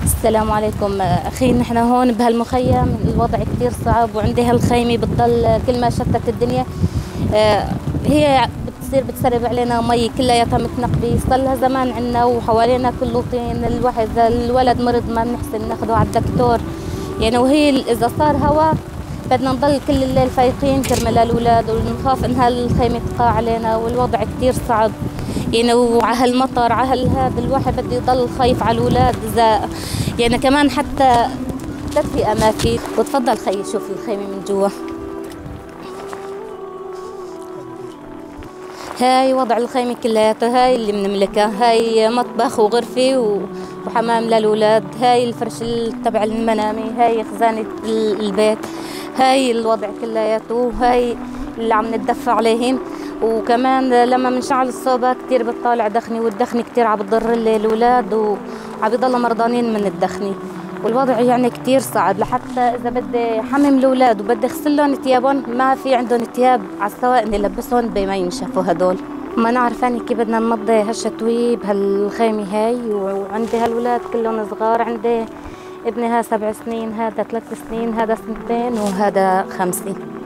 السلام عليكم أخي. نحن هون بهالمخيم الوضع كثير صعب، وعندي هالخيمة بتضل كل ما شتت الدنيا. هي بتسرب علينا مي كلياتها متنقبة، صار لها زمان عنا وحوالينا كله طين. الواحد إذا الولد مرض ما بنحسن ناخده على الدكتور يعني، وهي إذا صار هوا بدنا نضل كل الليل فايقين كرمال الأولاد، ونخاف إن هالخيمة تقع علينا، والوضع كثير صعب يعني. وعلى هالمطر على هذا الواحد بده يضل خايف على الأولاد إذا يعني كمان حتى تدفئة ما في. وتفضل خيي شوف الخيمة من جوا. هاي وضع الخيمة كلياتها، هاي اللي بنملكها. هاي مطبخ وغرفة وحمام للأولاد. هاي الفرش تبع المنامة. هاي خزانة البيت. هاي الوضع كلياته. هاي اللي عم نتدفى عليهم. وكمان لما بنشعل الصوبة كتير بتطالع دخني، والدخنة كتير عم بتضر الأولاد وعم بيضلوا مرضانين من الدخنة. والوضع يعني كتير صعب، لحتى إذا بدي حمم الأولاد وبدي أغسل لهم ثيابهم ما في عندهم ثياب على السواق إني لبسهم بما ينشفوا هدول. ما نعرف أنا كيف بدنا نمضي هالشتوي بهالخيمة هاي. وعندي هالولاد كلهم صغار. عندي ابني 7 سنين، هذا 3 سنين، هذا 2 وهذا 5.